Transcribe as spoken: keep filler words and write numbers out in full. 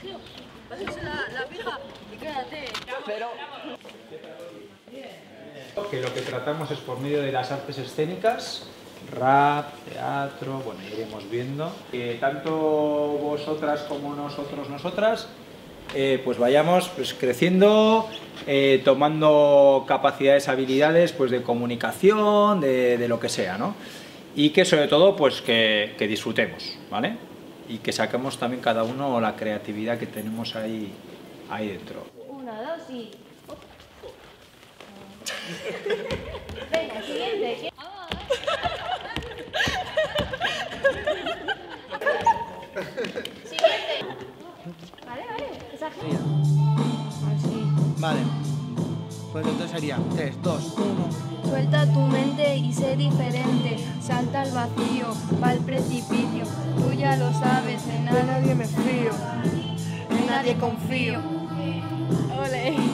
colegio, pásese la, la pija y quédate. Pero... Que lo que tratamos es por medio de las artes escénicas, rap, teatro, bueno, iremos viendo, que tanto vosotras como nosotros, nosotras, eh, pues vayamos pues, creciendo, eh, tomando capacidades, habilidades pues, de comunicación, de, de lo que sea, ¿no? Y que sobre todo pues que, que disfrutemos, ¿vale? Y que saquemos también cada uno la creatividad que tenemos ahí, ahí dentro. Una, dos y... Venga, siguiente. Siguiente. Vale, vale. Esa gente. Así. Vale. Pues entonces sería tres, dos, uno. Suelta tu mente y sé diferente. Salta al vacío, va al precipicio. Tú ya lo sabes, en nadie me fío. En nadie confío. Ole.